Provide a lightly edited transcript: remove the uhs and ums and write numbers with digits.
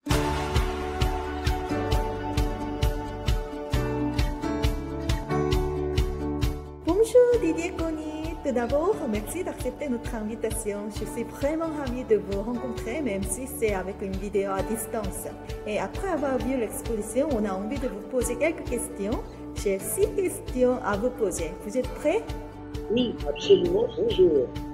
Bonjour Didier Conny, tout d'abord, merci d'accepter notre invitation. Je suis vraiment ravie de vous rencontrer, même si c'est avec une vidéo à distance. Et après avoir vu l'exposition, on a envie de vous poser quelques questions. J'ai 6 questions à vous poser. Vous êtes prêts? Oui, absolument. Bonjour.